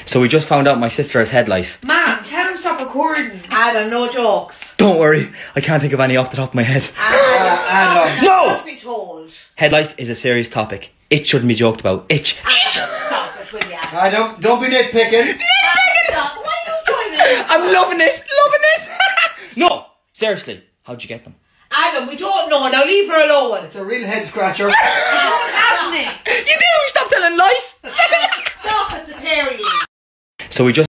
So we just found out my sister has head lice. Man, tell him stop recording. Adam, no jokes. Don't worry, I can't think of any off the top of my head. Adam, No! be told. Head lice is a serious topic. It shouldn't be joked about. Itch. Stop it, will ya? Don't be nitpicking. Stop. Why are you trying to? I'm loving it, loving it. No, seriously, how'd you get them? Adam, we don't know. Now leave her alone. It's a real head scratcher. What's happening? You do, stop telling lies. Stop it, the pair of you. So we just